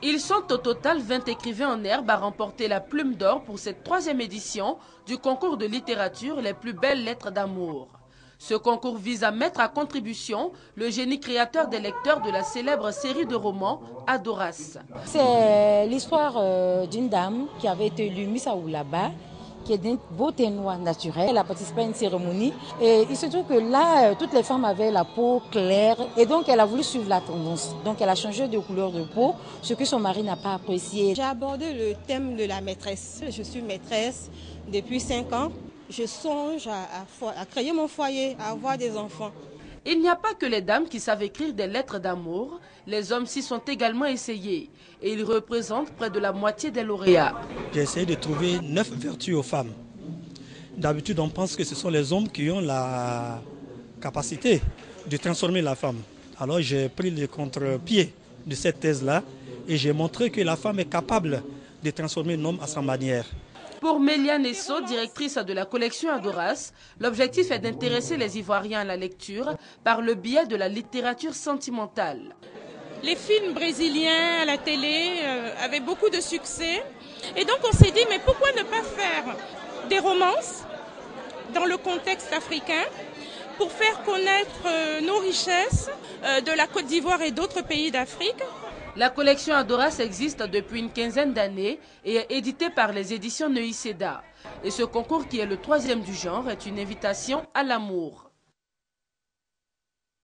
Ils sont au total 20 écrivains en herbe à remporter la Plume d'Or pour cette 3e édition du concours de littérature Les plus belles lettres d'amour. Ce concours vise à mettre à contribution le génie créateur des lecteurs de la célèbre série de romans Adoras. C'est l'histoire d'une dame qui avait été élue Miss Aoulaba, qui est d'une beauté noire naturelle. Elle a participé à une cérémonie et il se trouve que là, toutes les femmes avaient la peau claire et donc elle a voulu suivre la tendance. Donc elle a changé de couleur de peau, ce que son mari n'a pas apprécié. J'ai abordé le thème de la maîtresse. Je suis maîtresse depuis 5 ans. Je songe à créer mon foyer, à avoir des enfants. Il n'y a pas que les dames qui savent écrire des lettres d'amour, les hommes s'y sont également essayés et ils représentent près de la moitié des lauréats. J'ai essayé de trouver 9 vertus aux femmes. D'habitude, on pense que ce sont les hommes qui ont la capacité de transformer la femme. Alors j'ai pris le contre-pied de cette thèse-là et j'ai montré que la femme est capable de transformer un homme à sa manière. Pour Mélia Nesso, directrice de la collection Adoras, l'objectif est d'intéresser les Ivoiriens à la lecture par le biais de la littérature sentimentale. Les films brésiliens à la télé avaient beaucoup de succès et donc on s'est dit mais pourquoi ne pas faire des romances dans le contexte africain pour faire connaître nos richesses de la Côte d'Ivoire et d'autres pays d'Afrique. La collection Adoras existe depuis une quinzaine d'années et est éditée par les éditions Neuilly Seda. Et ce concours, qui est le 3e du genre, est une invitation à l'amour.